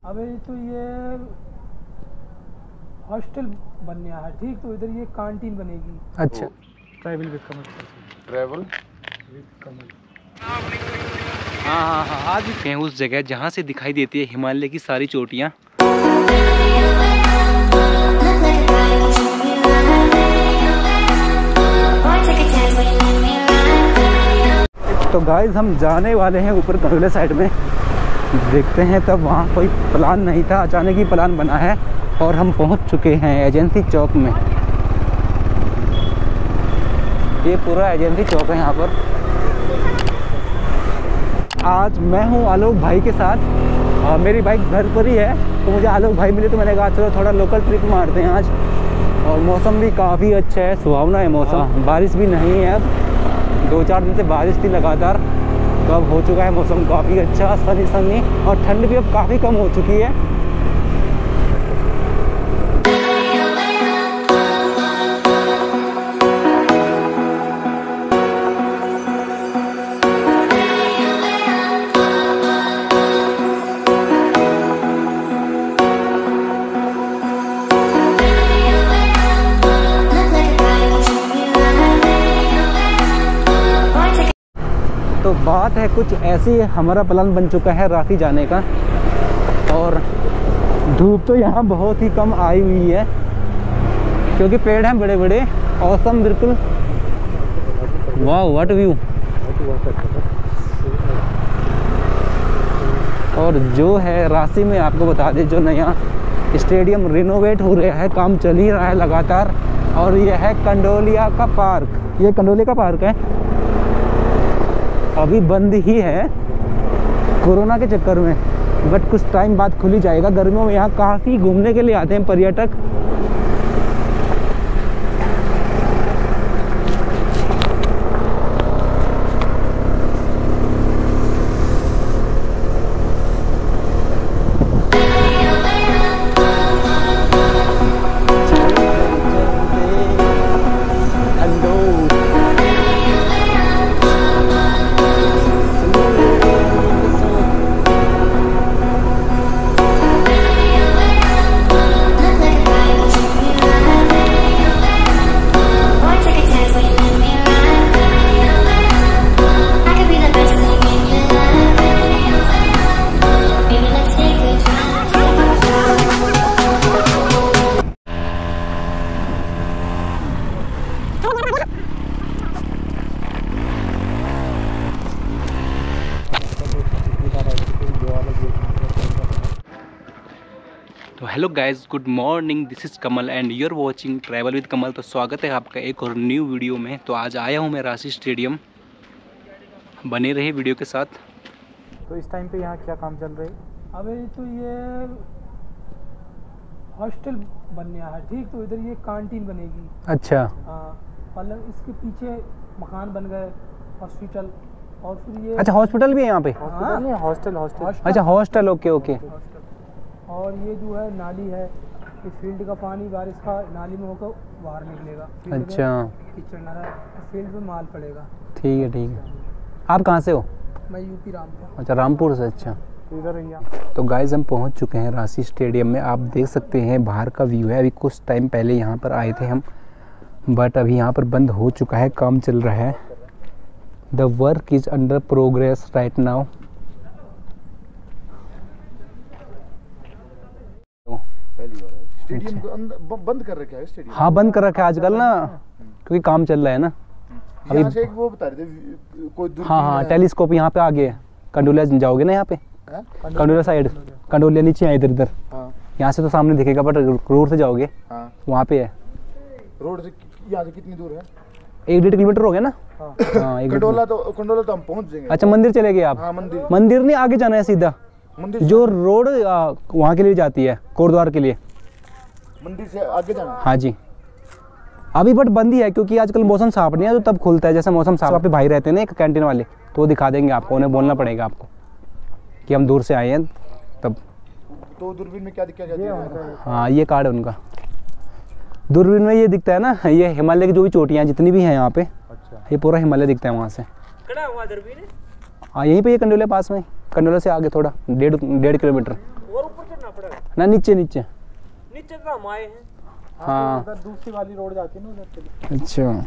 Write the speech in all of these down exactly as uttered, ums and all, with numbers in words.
अबे तो ये हॉस्टल बनने है, ठीक, तो इधर ये कैंटीन बनेगी। अच्छा, travel with Kamal. Travel with Kamal. हाँ हाँ हाँ, आज भी उस जगह जहाँ से दिखाई देती है हिमालय की सारी चोटियाँ। तो गाइस हम जाने वाले हैं ऊपर कंडोले साइड में, देखते हैं। तब वहाँ कोई प्लान नहीं था, अचानक ही प्लान बना है और हम पहुँच चुके हैं एजेंसी चौक में। ये पूरा एजेंसी चौक है यहाँ पर। आज मैं हूँ आलोक भाई के साथ और मेरी बाइक घर पर ही है, तो मुझे आलोक भाई मिले तो मैंने कहा चलो थोड़ा लोकल ट्रिप मारते हैं आज। और मौसम भी काफ़ी अच्छा है, सुहावना है मौसम, बारिश भी नहीं है। अब दो चार दिन से बारिश थी लगातार, तो अब हो चुका है मौसम काफ़ी अच्छा, सनी सनी, और ठंड भी अब काफ़ी कम हो चुकी है। तो बात है कुछ ऐसी, हमारा प्लान बन चुका है रांची जाने का, और धूप तो यहाँ बहुत ही कम आई हुई है क्योंकि पेड़ हैं बड़े बड़े, औसम बिल्कुल, वाह व्हाट व्यू। और जो है रांची में आपको बता दें, जो नया स्टेडियम रिनोवेट हो रहा है, काम चल ही रहा है लगातार, और यह है कंडोलिया का पार्क। ये कंडोलिया का पार्क है, अभी बंद ही है कोरोना के चक्कर में, बट कुछ टाइम बाद खुल ही जाएगा। गर्मियों में यहाँ काफ़ी घूमने के लिए आते हैं पर्यटक। तो hello guys, good morning, this is Kamal and you are watching travel with Kamal. तो स्वागत है आपका एक और न्यू वीडियो में। तो आज आया हूँ मैं रांची स्टेडियम, बने रहे वीडियो के साथ। तो इस टाइम पे यहाँ क्या काम चल रहा है? अबे तो ये हॉस्टल बनने है, ठीक, तो इधर ये कैंटीन बनेगी। अच्छा, हाँ, मतलब इसके पीछे मकान बन गए, हॉस्पिटल, और फिर ये अच्छा हॉस्पिटल भी है यहाँ पे। हॉस्पिटल नहीं, हॉस्टल हॉस्टल अच्छा हॉस्टल, ओके ओके। और ये जो है नाली है, इस फील्ड का पानी बारिश का नाली में होकर बाहर निकलेगा। अच्छा, कीचड़ ना रहे, फील्ड में माल पड़ेगा। ठीक है ठीक है। आप कहाँ से हो? मैं यूपी रामपुर। अच्छा, रामपुर से। अच्छा, इधर यहाँ। तो गाइस हम पहुँच चुके हैं रांची स्टेडियम में। आप देख सकते हैं बाहर का व्यू है। अभी कुछ टाइम पहले यहाँ पर आए थे हम, बट अभी यहाँ पर बंद हो चुका है, काम चल रहा है। The work is under progress right now. Stadium को अंदर बंद कर रखा है स्टेडियम। हाँ, बंद कर रखा है आजकल ना, क्योंकि काम चल रहा है ना अभी। यहाँ से एक वो बता रहे थे कोई दूर। हाँ हाँ, टेलीस्कोप यहाँ पे आगे है। कंडोलिया जाओगे ना यहाँ पे, कंडोलिया साइड, कंडोलिया नीचे है इधर इधर। यहाँ से तो सामने दिखेगा, बट रोड से जाओगे वहाँ पे है। रोड से यहाँ से कितनी दूर है? एक डेढ़ किलोमीटर हो गया ना। हाँ, कंडोला तो कंडोला तो हम पहुँच जाएंगे। अच्छा, मंदिर चले गए आप? मंदिर मंदिर नहीं, आगे जाना है सीधा। मंदिर जो रोड वहाँ के लिए जाती है, कोटद्वार के लिए, मंदिर से आगे जाना। हाँ जी, अभी बट बंद ही है क्योंकि आजकल मौसम साफ नहीं है, तो तब खुलता है। जैसे मौसम साफ, वहाँ पे भाई रहते हैं ना एक कैंटीन वाले, तो वो दिखा देंगे आपको, उन्हें बोलना पड़ेगा आपको कि हम दूर से आए हैं तब। तो दूरबीन में क्या दिखा जाता है? हाँ, ये कार्ड है उनका। दूरबीन में ये दिखता है ना, ये हिमालय की जो भी चोटियाँ जितनी भी हैं यहाँ पे। अच्छा, ये पूरा हिमालय दिखता है वहाँ से। हाँ, यहीं पे ये कंडोलिया पास में, कंडोलिया से आगे थोड़ा डेढ़ डेढ़ किलोमीटर। ना नीचे नीचे नीचे तो हम आए हैं। हाँ उधर दूसरी वाली रोड जाती है ना उधर से। अच्छा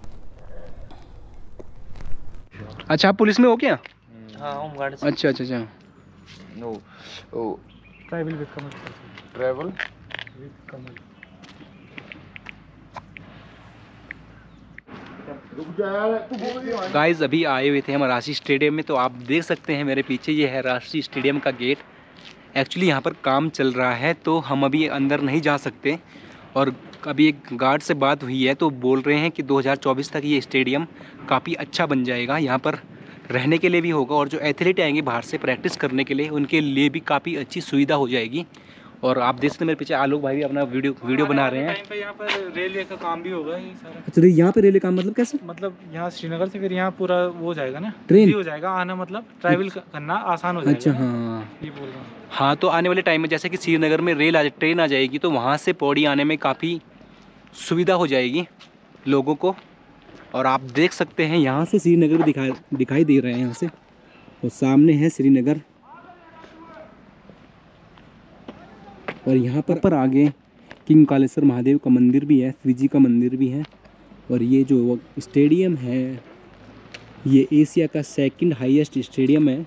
अच्छा आप पुलिस में हो क्या? हाँ होम गार्ड से। अच्छा अच्छा अच्छा no oh travel with Kamal. Travel with Kamal. रुक जा यार तू बोल रही गाइस अभी आए हुए थे हम रांची स्टेडियम में, तो आप देख सकते हैं मेरे पीछे ये है रांची स्टेडियम का गेट। एक्चुअली यहाँ पर काम चल रहा है तो हम अभी अंदर नहीं जा सकते, और अभी एक गार्ड से बात हुई है तो बोल रहे हैं कि दो हज़ार चौबीस तक ये स्टेडियम काफ़ी अच्छा बन जाएगा। यहाँ पर रहने के लिए भी होगा, और जो एथलीट आएंगे बाहर से प्रैक्टिस करने के लिए उनके लिए भी काफ़ी अच्छी सुविधा हो जाएगी। और आप देख सकते हैं मेरे पीछे आलोक भाई भी अपना वीडियो वीडियो बना रहे हैं। टाइम पे यहाँ पर रेलवे का काम भी होगा ये सारा। अच्छा तो यहाँ पे रेलवे काम मतलब कैसे? मतलब यहाँ श्रीनगर से फिर यहाँ पूरा वो हो जाएगा ना, ट्रेन हो जाएगा आना, मतलब ट्रैवल करना आसान हो जाएगा। अच्छा हाँ ये बोल रहा हूँ। हाँ तो आने वाले टाइम में जैसे कि श्रीनगर में रेल आ ट्रेन आ जाएगी तो वहाँ से पौड़ी आने में काफ़ी सुविधा हो जाएगी लोगों को। और आप देख सकते हैं यहाँ से श्रीनगर भी दिखाई दिखाई दे रहे हैं यहाँ से, और सामने है श्रीनगर। और यहाँ पर पर आगे किंग कालेश्वर महादेव का मंदिर भी है, श्री जी का मंदिर भी है। और ये जो स्टेडियम है ये एशिया का सेकंड हाईएस्ट स्टेडियम है,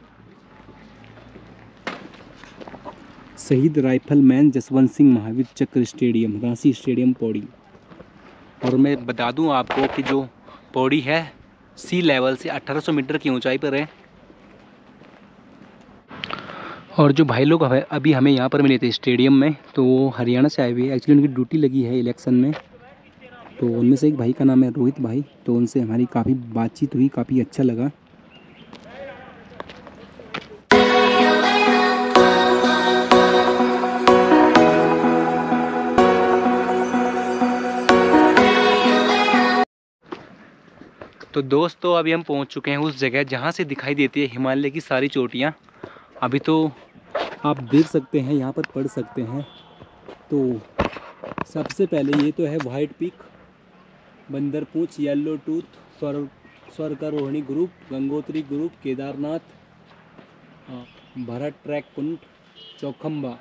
शहीद राइफलमैन जसवंत सिंह महावीर चक्र स्टेडियम, रांची स्टेडियम पौड़ी। और मैं बता दूं आपको कि जो पौड़ी है सी लेवल से अठारह सौ मीटर की ऊंचाई पर है। और जो भाई लोग अभी हमें यहाँ पर मिले थे स्टेडियम में तो वो हरियाणा से आए हुए, एक्चुअली उनकी ड्यूटी लगी है इलेक्शन में। तो उनमें से एक भाई का नाम है रोहित भाई, तो उनसे हमारी काफ़ी बातचीत हुई, काफ़ी अच्छा लगा। तो दोस्तों अभी हम पहुंच चुके हैं उस जगह जहां से दिखाई देती है हिमालय की सारी चोटियां। अभी तो आप देख सकते हैं यहाँ पर पढ़ सकते हैं। तो सबसे पहले ये तो है white peak, Bandarpunch, yellow tooth, स्वर स्वर्गारोहिणी ग्रुप, गंगोत्री ग्रुप, केदारनाथ, भरत ट्रैक कुंड, चौखंबा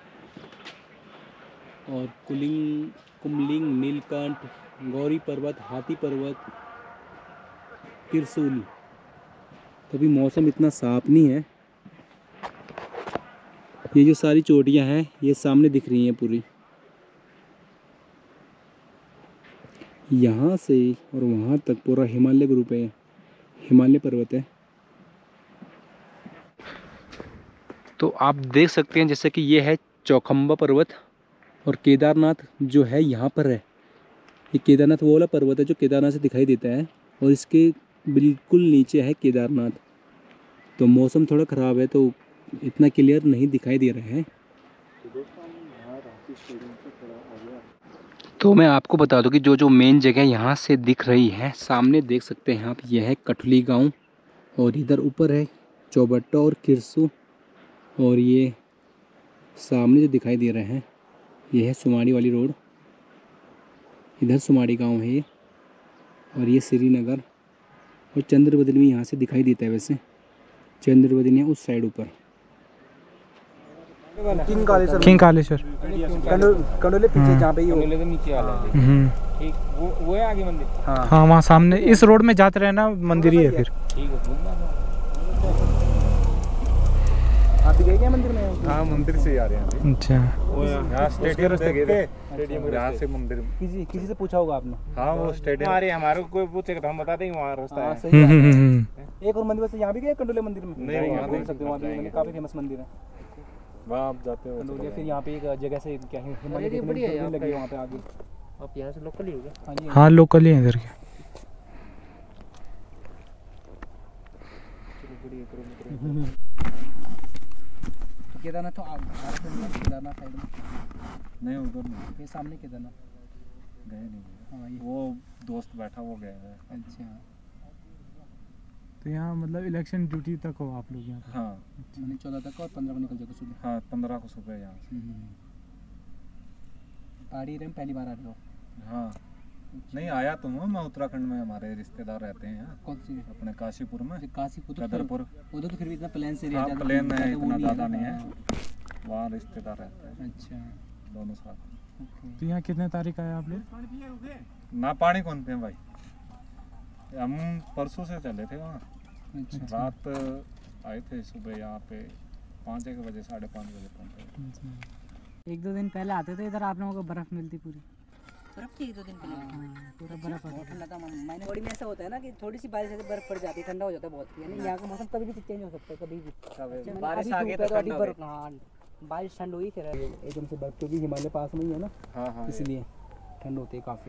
और कुलिंग कुमलिंग, नीलकंठ, गौरी पर्वत, हाथी पर्वत, त्रिशूल। तो अभी मौसम इतना साफ नहीं है। ये जो सारी चोटियां हैं ये सामने दिख रही हैं पूरी, यहाँ से और वहाँ तक पूरा हिमालय ग्रुप है, हिमालय पर्वत है। तो आप देख सकते हैं जैसे कि ये है चौखंबा पर्वत, और केदारनाथ जो है यहाँ पर है। ये केदारनाथ वो वाला पर्वत है जो केदारनाथ से दिखाई देता है, और इसके बिल्कुल नीचे है केदारनाथ। तो मौसम थोड़ा ख़राब है तो इतना क्लियर नहीं दिखाई दे रहा है। तो मैं आपको बता दूं कि जो जो मेन जगह यहाँ से दिख रही है, सामने देख सकते हैं आप, यह है कठली गांव, और इधर ऊपर है चौबट्टा और किरसू, और ये सामने जो दिखाई दे रहे हैं ये है सुमाड़ी वाली रोड, इधर सुमाड़ी गांव है ये, और ये श्रीनगर। और चंद्रबदनी भी यहाँ से दिखाई देता है, वैसे चंद्रबदनी है उस साइड ऊपर। किंग कालेश्वर, किंग कालेश्वर कंडोले पीछे जहाँ पे ये कंडोले के नीचे वाला है। ठीक वो वो है आगे मंदिर। हाँ हाँ वहाँ सामने इस रोड में जाते रहना, मंदिर ही है फिर। ठीक है। आप भी गए क्या मंदिर में? हाँ मंदिर से ही आ रहे हैं। अच्छा यहाँ स्टेडियम देख के स्टेडियम यहाँ से मंदिर। किसी किसी से पूछा होगा आपने? हाँ वो स्टेडियम हमारे हमारे को कोई पूछेगा तो हम बता देंगे वहाँ रास्ता है। सही है। एक और मंदिर वैसे यहाँ भी गए कंडोले मंदिर में? नहीं वहाँ बोल सकते हो, वहाँ भी काफ़ी फेमस मंदिर है वहाँ आप जाते हो कंडोले। फिर यहाँ पे एक जगह से क्या है हिमालय की लगी है वहाँ पे आगे। आप यहाँ से लोकल ही हो गए? हाँ जी हाँ लोकल ही है इधर के। केदारनाथ तो आप केदारनाथ साइड में नहीं, उधर नहीं, ये सामने केदारनाथ गए नहीं। हाँ ये वो दोस्त बैठा वो गया है। अच्छा। तो यहाँ मतलब इलेक्शन ड्यूटी तक हो आप लोग यहाँ पे? हाँ मैंने चौदह तक और पंद्रह को निकल जाएगा सुबह। हाँ पंद्रह को सुबह यहाँ से। पहाड़ी एरिया में पहली बार आ रहे हो? हाँ नहीं आया तो हूँ मैं, उत्तराखंड में हमारे रिश्तेदार रहते हैं यहाँ। कौन सी? अपने काशीपुर में। काशीपुर तो कदरपुर। उधर तो फिर भी इतना प्लेन से एरिया हाँ प्लेन है, इतना ज़्यादा नहीं है। वहाँ रिश्तेदार रहते हैं। अच्छा, दोनों साथ। तो यहाँ कितने तारीख आए आप लोग? ना पानी कौन पे भाई, हम परसों से चले थे वहाँ। अच्छा। रात आए थे, सुबह यहाँ पे पाँच एक बजे साढ़े पाँच बजे पहुँचे। एक दो दिन पहले आते थे इधर, आप लोगों को बर्फ मिलती पूरी। बर्फ थी दो दिन पहले। हाँ, पूरा बर्फ होता बहुत ठंडा था। मैंने बॉडी में ऐसा होता है ना कि थोड़ी सी बारिश से बर्फ पड़ जाती है, ठंडा हो जाता है बहुत। यानी यहाँ का मौसम कभी भी चेंज हो सकता है, कभी भी। बारिश आ गई तो अभी बर्फ, हाँ बारिश ठंड हुई फिर एकदम से बर्फ, क्योंकि हिमालय पास में ही है ना, हाँ हाँ, इसलिए ठंड होती है काफ़ी।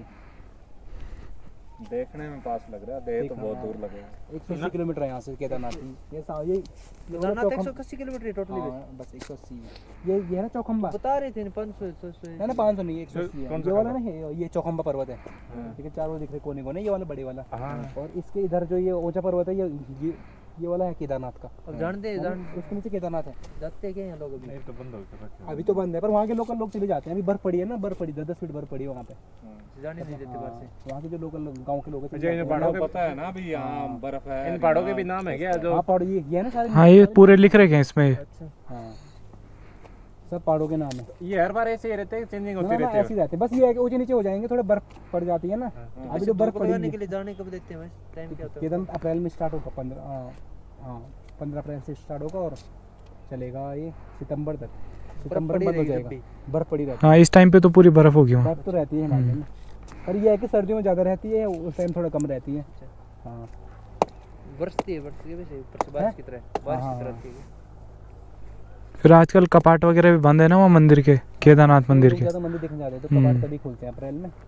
देखने में पास लग रहा है, देह तो बहुत दूर लगेगा। एक सौ अस्सी किलोमीटर है यहाँ से केदारनाथ। ये सा ये केदारनाथ एक सौ अस्सी किलोमीटर टोटली। बस एक सौ अस्सी ये ये है ना चौखंबा, बता रहे थे पाँच सौ। ना ना पाँच सौ नहीं, एक सौ अस्सी है। ये वाला ना ये ये चौखंबा पर्वत है, ठीक है, चारों दिख रहे कोने कोने, ये वाला बड़े वाला। और इसके इधर जो ये ऊंचा पर्वत है, ये ये ये वाला है केदारनाथ का। अब जानते हैं, जान उसके नीचे केदारनाथ है। जाते हैं क्या यहाँ लोग? अभी नहीं तो बंद हो गया। अभी तो बंद है, पर वहाँ के लोकल लोग चले जाते हैं। अभी बर्फ पड़ी है ना, बर्फ पड़ी, दस दस फीट बर्फ पड़ी है वहाँ पे, जाने नहीं देते बाहर से। वहाँ के जो लोकल गाँव के लोग हैं, पहाड़ों के पता है ना अभी यहाँ बर्फ है। इन पहाड़ों के भी नाम है क्या जो? हाँ पहाड़ ये ये है ना सारे। हाँ ये पूरे लिख रखे हैं इसमें। अच्छा हाँ, सब पहाड़ों के नाम है। ये हर बार ऐसे ही रहते हैं, चेंजिंग ना होती ना रहती ऐसे ही रहते हैं, बस ये है कि ऊंचे नीचे हो जाएंगे, थोड़ा बर्फ पड़ जाती है ना। अभी जो बर्फ पड़ी करने के लिए जाने कब देखते हैं? टाइम क्या होता है? केदारनाथ अप्रैल में स्टार्ट होगा, पंद्रह हाँ पंद्रह अप्रैल से स्टार्ट होगा और चलेगा ये सितंबर तक। सितंबर में बंद हो जाएगा, बर्फ पड़ी रहती है। हाँ इस टाइम पे तो पूरी बर्फ होगी वहाँ। बर्फ तो रहती है हिमालय में, पर ये है कि सर्दियों में ज़्यादा रहती है, उस टाइम थोड़ा कम रहती है। हाँ बरसती है, बरसती है वैसे ऊपर से बारिश की तरह, बारिश की तरह आती है। फिर आजकल कपाट वगैरह भी बंद है ना वहाँ मंदिर के, केदारनाथ मंदिर के। ज़्यादा मंदिर देखने जाते हैं तो कपाट तभी खुलते हैं अप्रैल में।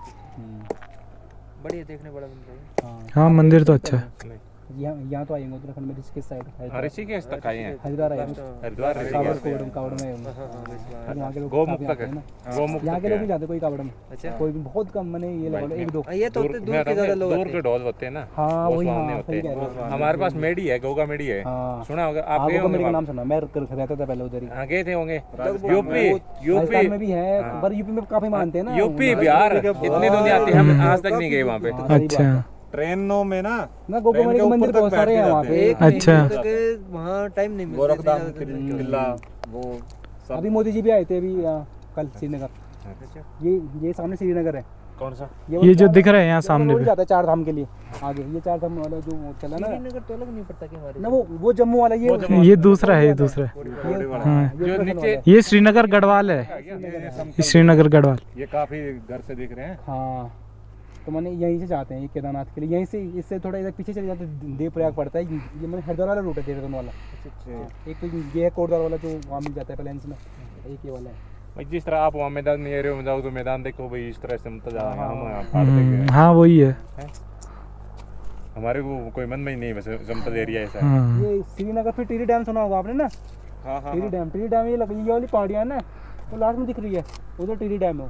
बढ़िया देखने बड़ा मंदिर है। हाँ हाँ मंदिर तो अच्छा है। यहाँ यहाँ तो आएंगे उत्तराखंड में, ऋषिकेश साइड, ऋषिकेश तक आए हैं, हरिद्वार आएंगे, हरिद्वार कावड़ कोवड़ कावड़ में आएंगे। और यहाँ के लोग गोमुख काफी तक आते है। हैं ना, गोमुख यहाँ के लोग नहीं जाते कोई कावड़ में। अच्छा। कोई भी बहुत कम, मैंने ये लगा लो एक दो। ये तो होते दूर के ज्यादा लोग दूर के ढोल होते हैं ना। हाँ वो वही, स्वामी हाँ होते सही कह हैं। रहे हो। हमारे पास मेडी है, गोगा मेडी है, हाँ सुना होगा आप? हाँ, गए गोगा होंगे मेडी का वहाँ? नाम सुना, मैं कर- रहता था पहले उधर ही। हाँ गए थे होंगे। यूपी यूपी यूपी में भी है, पर यूपी में काफी मानते हैं ना। यूपी बिहार इतनी दुनिया आती है, हम आज तक नहीं गए वहाँ पे। हाँ, सही बात है। अच्छा ट्रेनों में ना ना गोगा मेडी के मंदिर बहुत सारे हैं वहाँ पे। अच्छा। वहाँ टाइम नहीं मिलता। गोरखधाम किला वो सब। अभी मोदी जी भी आए थे अभी यहाँ, कल श्रीनगर। ये ये सामने श्रीनगर है। कौन सा? ये जो दिख रहा है यहाँ सामने रोड पे। जाता है चार धाम के लिए आगे, ये चार धाम वाला जो चला ना श्रीनगर तो अलग नहीं पड़ता क्या हमारे? ना, वो वो जम्मू वाला, ये ये दूसरा है, ये दूसरा है। ये- हाँ ये जो उत्तराखंड नीचे- वाला है। ये श्रीनगर गढ़वाल है, ये श्रीनगर गढ़वाल। ये काफी घर से दिख रहे हैं। हाँ तो मैंने यहीं से जाते हैं ये केदारनाथ के लिए, यहीं से, इससे थोड़ा इधर पीछे चले जाते हैं देवप्रयाग पड़ता है। ये मैंने हरिद्वार वाला रूट है, देहरादून वाला। एक तो ये है कोटद्वार वाला जो वहाँ मिल जाता है प्लेन्स में, एक ये वाला है। भाई जिस तरह आप वहाँ मैदान एरिया में जाओ तो मैदान देखो भाई, इस तरह से मतलब जाएंगे हम हाँ। पहाड़ देख हम्म, रहे हाँ वही है। हैं। हमारे को कोई मन में ही नहीं, बस समतल एरिया ऐसा है। हाँ ये श्रीनगर फिर टीरी डैम सुना होगा आपने ना? हाँ हाँ टीरी डैम, टीरी डैम ये लग, ये वाली पहाड़ियाँ ना, वो लास्ट में दिख रही है, उधर टीरी डैम है।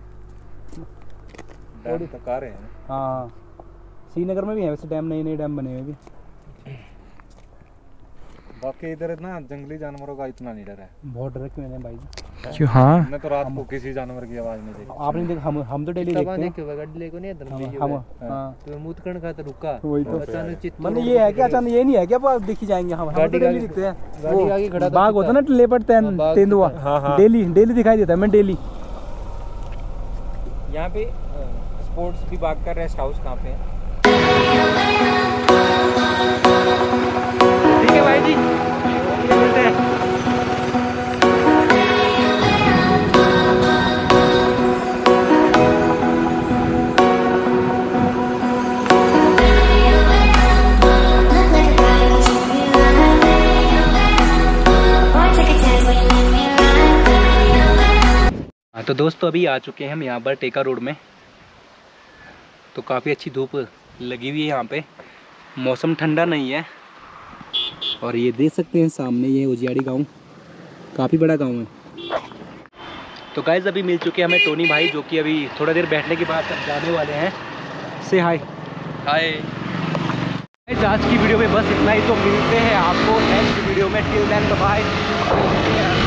डैम तक आ रहे हैं। हाँ श्रीनगर में भी है वैसे डैम, नए नए डैम बने हुए भी। बाकी इधर ना जंगली जानवरों का इतना नहीं डर है। बहुत डर क्यों है भाई जी? क्यों? हाँ हमने तो रात को किसी जानवर की आवाज नहीं देखी। आपने देख, हम हम तो डेली तब देखते हैं। देखे होगा गाड़ी लेको नहीं इधर हम भेजी हम होगा। हाँ तो मुतकण का तो रुका, वही तो। अचानक चित्त मतलब ये है कि अचानक ये नहीं है कि अब आप देखी जाएंगे, हम हम तो गाड़ी डेली आगे- दिखते हैं। गाड़ी वो आगे खड़ा था बाघ होता है ना, लेपर्ड हाँ, बाघ तेंदुआ, हाँ, हाँ। डेली डेली दिखाई देता है, मैं डेली। यहाँ पे स्पोर्ट्स विभाग का रेस्ट हाउस कहाँ पे है? ठीक है भाई जी, मिलते हैं। तो दोस्तों अभी आ चुके हैं हम यहाँ पर टेका रोड में। तो काफ़ी अच्छी धूप लगी हुई है यहाँ पे, मौसम ठंडा नहीं है। और ये देख सकते हैं सामने ये उजियाड़ी गांव, काफ़ी बड़ा गांव है। तो गाइस अभी मिल चुके हैं हमें टोनी भाई, जो कि अभी थोड़ा देर बैठने के बाद जाने वाले हैं। से हाय हाय। आज की वीडियो में बस इतना ही। तो मिलते हैं आपको नेक्स्ट वीडियो में। Till then bye.